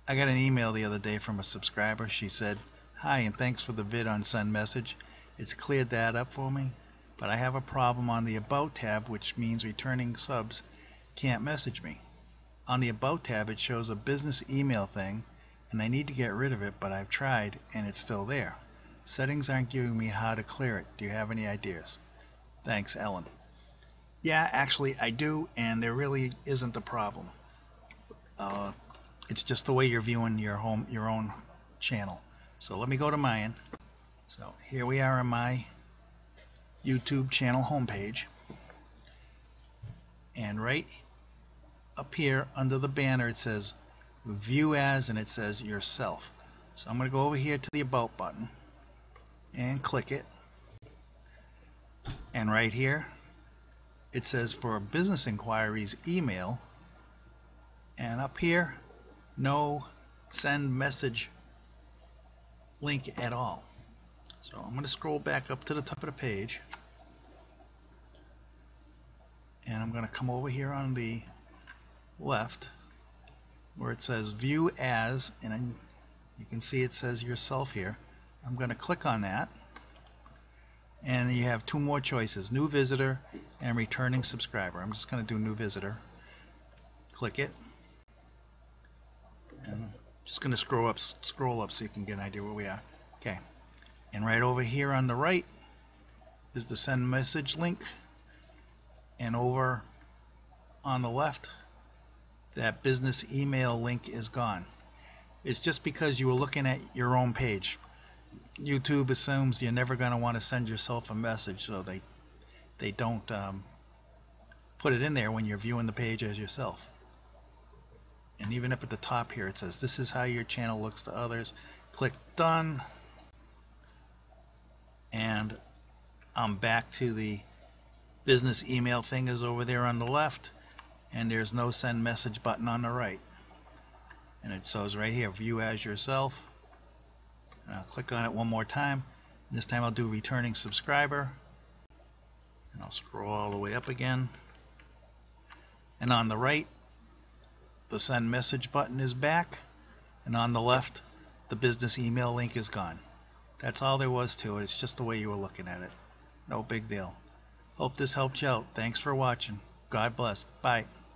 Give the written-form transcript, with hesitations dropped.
I got an email the other day from a subscriber. She said, "Hi, and thanks for the vid on send message. It's cleared that up for me, but I have a problem on the About tab, which means returning subs can't message me. On the About tab it shows a business email thing, and I need to get rid of it, but I've tried and it's still there. Settings aren't giving me how to clear it. Do you have any ideas? Thanks, Ellen." Yeah, actually I do, and there really isn't a problem. It's just the way you're viewing your own channel. So let me go to mine. So here we are on my YouTube channel homepage, and right up here under the banner it says View As, and it says Yourself. So I'm going to go over here to the About button and click it, and right here it says for business inquiries email, and up here no send message link at all. So I'm going to scroll back up to the top of the page, and I'm going to come over here on the left where it says View As, and you can see it says Yourself here. I'm going to click on that, and you have two more choices: New Visitor and Returning Subscriber. I'm just going to do New Visitor. Click it, and I'm just going to scroll up so you can get an idea where we are. Okay, and right over here on the right is the send message link, and over on the left that business email link is gone. It's just because you were looking at your own page. YouTube assumes you're never going to want to send yourself a message, so they don't put it in there when you're viewing the page as yourself. And even up at the top here it says this is how your channel looks to others. Click Done, and I'm back to the business email thing is over there on the left, and there's no send message button on the right. And it says right here, View As Yourself. And I'll click on it one more time. This time I'll do Returning Subscriber, and I'll scroll all the way up again. And on the right the send message button is back, and on the left the business email link is gone. That's all there was to it. It's just the way you were looking at it. No big deal. Hope this helped you out. Thanks for watching. God bless. Bye.